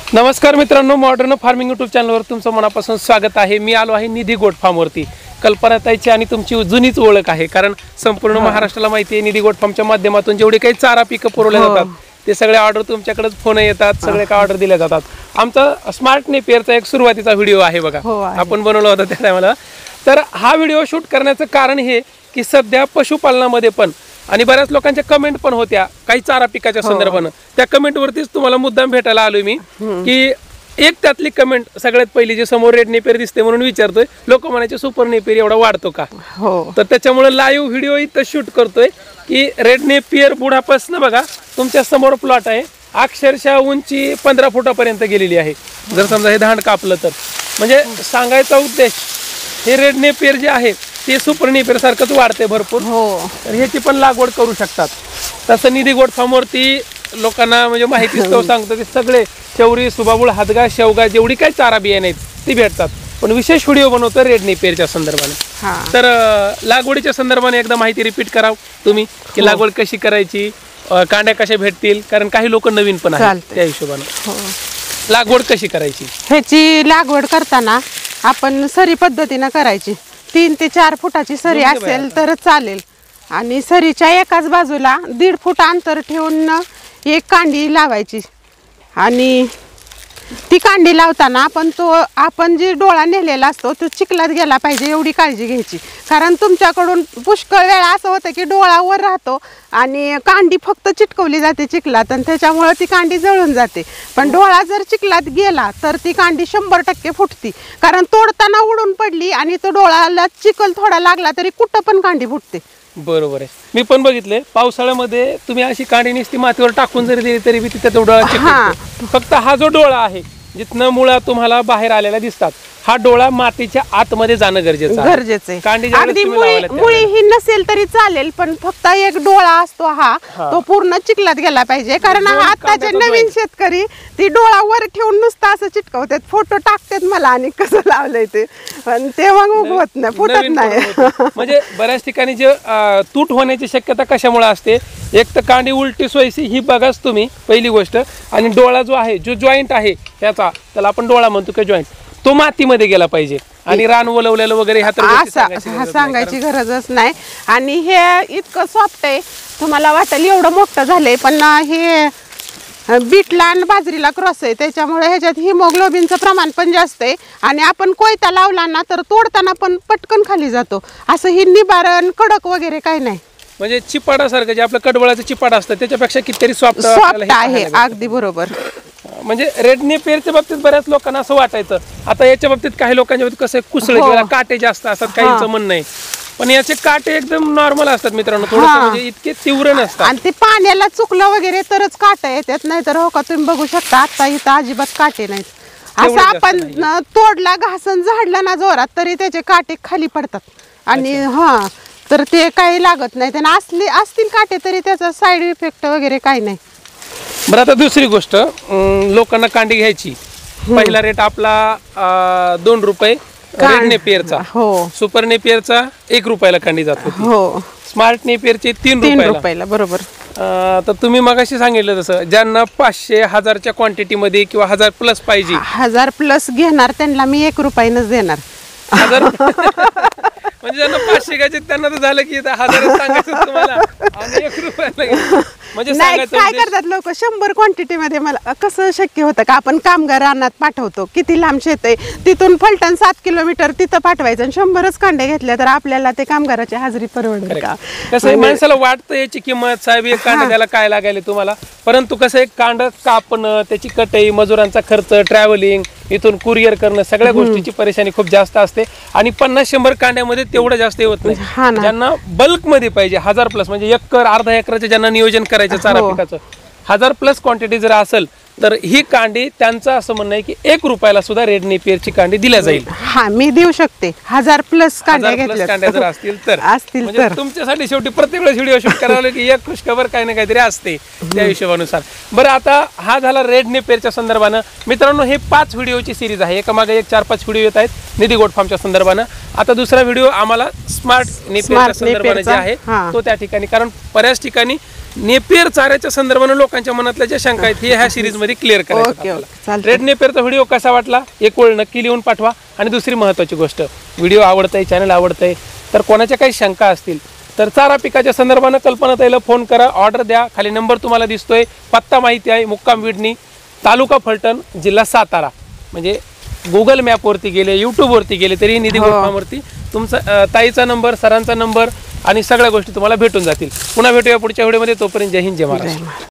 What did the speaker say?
नमस्कार मित्रांनो, modern farming YouTube चॅनलवर तुमचं मनापासून स्वागत आहे। मी आलो आहे निधी गोट फार्मवरती। कल्पनाताईची आणि तुमची जुनीच ओळख आहे, कारण संपूर्ण महाराष्ट्राला माहिती आहे निधी गोट फार्मच्या माध्यमातून जेवढे काही चारा पिकं पुरवल्या जातात ते सगळे ऑर्डर तुमच्याकडेच फोन येतात, सगळे का ऑर्डर दिल्या जातात। आमचा स्मार्ट नेपियरचा एक सुरुवातीचा व्हिडिओ आहे बघा, आपण बनवला होता त्या टायमाला। तर हा व्हिडिओ शूट करण्याचं कारण हे की सध्या पशुपालनामध्ये पण आणि बऱ्याच लोकांच्या कमेंट पण होत्या काही चारा पिकाच्या संदर्भाने, त्या कमेंट वरतीच तुम्हाला मुद्दाम भेटायला आलोय मी की एक त्यातली कमेंट सगळ्यात पहिली जे समोर रेड नेपियर दिसते म्हणून विचारतोय, लोक म्हणायचे सुपर नेपियर एवढा वाढतो का? तर त्याच्यामुळे लाईव्ह व्हिडिओ इथं शूट करतोय की रेड नेपियर बुडापासून बघा तुमच्या समोर प्लॉट आहे, अक्षरशः उंची 15 फुटापर्यंत गेलेली आहे। जर समजा हे धांड कापलं तर म्हणजे सांगायचा उद्देश हे रेड नेपियर जे आहे ते सुपर नेपियर सारखंच वाढते भरपूर, तर ह्याची पण लागवड करू शकतात। तसं निधी गोट फार्मवरती लोकांना म्हणजे माहिती सांगतो की सगळे चौरी, सुबाबुळ, हादगा, शेवगा जेवढी काही चारा बियाणे आहेत ती भेटतात, पण विशेष व्हिडिओ बनवतो रेड नेपियरच्या संदर्भाने। तर लागवडीच्या संदर्भाने एकदा माहिती रिपीट कराव तुम्ही की लागवड कशी करायची, कांड्या कशा भेटतील, कारण काही लोक नवीन पण आहेत, त्या हिशोबाने लागवड कशी करायची। ह्याची लागवड करताना आपण सरी पद्धतीने करायची, 3 ते 4 फुटाची सरी असेल तर चालेल, आणि सरीच्या एकाच बाजूला 1.5 फूट अंतर ठेवून एक कांडी लावायची। आणि ती कांडी लावताना आपण जी डोळा नेलेला असतो तो चिखलात गेला पाहिजे एवढी काळजी घ्यायची, कारण तुमच्याकडून पुष्कळ वेळा असं होतं की डोळा वर राहतो आणि कांडी फक्त चिटकवली जाते चिखलात आणि त्याच्यामुळे ती कांडी जळून जाते। पण डोळा जर चिखलात गेला तर ती कांडी 100% फुटती, कारण तोडताना उडून पडली आणि तो डोळ्याला चिखल थोडा लागला तरी कुठं पण कांडी फुटते। बरोबर आहे, मी पण बघितले पावसाळ्यामध्ये तुम्ही अशी कांडी नुसती मातीवर टाकून जरी दिली तरी बी तिथे तो डोळा चिकटतो। फक्त हा जो डोळा आहे जिथनं मुळा तुम्हाला बाहेर आलेला दिसतात, हा डोळा मातीच्या आतमध्ये जाणं गरजेचं आहे। कांडी अगदी मुळी ही नसेल तरी चालेल, पण फक्त एक डोळा असतो हा तो पूर्ण चिखलात गेला पाहिजे, कारण आताचे नवीन शेतकरी ती डोळा वर ठेवून नुसतं असं चिटकवतात, फोटो टाकतात मला आणि कसं लावलंय ते, पण ते मग उगवत नाही, फुटत नाही। म्हणजे बऱ्याच ठिकाणी जे तूट होण्याची शक्यता कशामुळे असते, एक तर कांडी उलटी सोयीची ही बघाच तुम्ही पहिली गोष्ट, आणि डोळा जो आहे जो जॉईंट आहे त्याचा, त्याला आपण डोळा म्हणतो की जॉईंट, तो मातीमध्ये गेला पाहिजे आणि रान वलवलेलं वगैरे सांगायची गरजच नाही। आणि हे इतकं सॉफ्ट आहे तुम्हाला वाटेल एवढं मोठं झालंय, पण हे बीटला आणि बाजरीला क्रॉस आहे, त्याच्यामुळे ह्याच्यात हिमोग्लोबिनचं प्रमाण पण जास्त आहे आणि आपण कोयता लावला ना तर तोडताना पण पटकन खाली जातो, असं ही निबारण कडक वगैरे काही नाही। म्हणजे चिपाडासारखं जे आपलं कडवळाचं चिपाड असतं त्याच्यापेक्षा कितीतरी सॉफ्ट आहे। अगदी बरोबर। म्हणजे रेड नेपियरच्या बाबतीत बऱ्याच लोकांना असं वाटायचं, आता याच्या बाबतीत काही लोकांच्या बाबतीत कसं कुसळ काटे जास्त असतात, काहींचं म्हणणं नाही, पण याचे काटे एकदम नॉर्मल असतात मित्रांनो, थोडंसं म्हणजे इतके तीव्र नसतात, आणि ते पाण्याला चुकलं वगैरे तरच काटे येतात, नाही तर हो का तुम्ही बघू शकता आता इथं अजिबात काटे नाहीत। असं आपण तोडला घासून झाडला ना जोरात तरी त्याचे काटे खाली पडतात, आणि तर ते काही लागत नाही, त्यांना असतील काटे तरी त्याचा साईड इफेक्ट वगैरे काही नाही। बरं, आता दुसरी गोष्ट, लोकांना कांडी घ्यायची, पहिला रेट आपला 2 रुपये रेड नेपियरचा, सुपर नेपियरचा 1 रुपयाला कांडी जात होती, स्मार्ट नेपियरचे 3 रुपयाला। बरोबर। तर तुम्ही मगाशी सांगितलं तसं ज्यांना 500, 1000च्या क्वांटिटी मध्ये किंवा 1000 प्लस पाहिजे, 1000 प्लस घेणार त्यांना मी 1 रुपयानंच देणार। 1000 म्हणजे ज्यांना 500 घ्यायचे त्यांना तर झालं की 1000 सांगायचं तुम्हाला आणि 1 रुपयाला म्हणजे काय करतात लोक 100 क्वांटिटी मध्ये, मला कसं शक्य होतं का? आपण कामगार रानात पाठवतो, किती लांब शेत आहे, तिथून फलटण 7 किलोमीटर तिथं पाठवायचं आणि 100च कांड्या घेतल्या तर आपल्याला ते कामगाराची हाजरी परवडेल का? कसं माणसाला वाटतं याची किंमत, साहेब एक कांड त्याला काय लागायला तुम्हाला, परंतु कसं एक कांड कापणं, त्याची कटाई, मजुरांचा खर्च, ट्रॅव्हलिंग, इथून कुरिअर करणं, सगळ्या गोष्टीची परेशानी खूप जास्त असते, आणि 50-100 कांड्यामध्ये तेवढं जास्त होत नाही। ज्यांना बल्क मध्ये पाहिजे 1000 प्लस, म्हणजे एकर अर्धा एकराचे ज्यांना नियोजन करायचं चारा पिकाचं, 1000 प्लस क्वांटिटी जर असेल तर ही कांडी त्यांचं असं म्हणणं आहे की 1 रुपयाला सुद्धा रेड नेपियरची कांडी दिल्या जाईल। मी देऊ शकते 1000 प्लस कांड्या जर असतील तर तुमच्यासाठी शेवटी प्रत्येक वेळेस व्हिडिओ शूट करावं की एक खुशखबर काही ना काहीतरी असते त्या हिशोबानुसार। बरं, आता हा झाला रेड नेपियरच्या संदर्भानं। मित्रांनो, हे 5 व्हिडिओची सिरीज आहे, एका मागे एक 4-5 व्हिडिओ येत आहेत निधी गोट फार्मच्या संदर्भानं। आता दुसरा व्हिडिओ आम्हाला स्मार्ट नेपियरच्या संदर्भानं जे आहे तो त्या ठिकाणी, कारण बऱ्याच ठिकाणी नेपियर चाऱ्याच्या संदर्भाने लोकांच्या मनातल्या ज्या शंका आहेत हे ह्या सिरीज मध्ये क्लिअर ओके करायचं ओके आपल्याला. चालतंय. रेड नेपियरचा व्हिडिओ कसा वाटला एक वेळ नक्की लिहून पाठवा. आणि दुसरी महत्त्वाची गोष्ट, व्हिडिओ आवडतंय, चॅनल आवडतंय, तर कोणाच्या काही शंका असतील तर चारा पिकाच्या संदर्भानं कल्पनाताईला फोन करा, ऑर्डर द्या. खाली नंबर तुम्हाला दिसतोय, पत्ता माहिती आहे, मुक्काम विडणी, तालुका फलटण, जिल्हा सातारा. म्हणजे गुगल मॅपवरती गेले, यूट्यूबवरती गेले तरी निधी गोट फार्मवरती तुमचा ताईचा नंबर, सरांचा नंबर आणि सगळ्या गोष्टी तुम्हाला भेटून जातील. पुन्हा भेटूया पुढच्या व्हिडिओमध्ये. तोपर्यंत जय हिंद, जय महाराष्ट्र.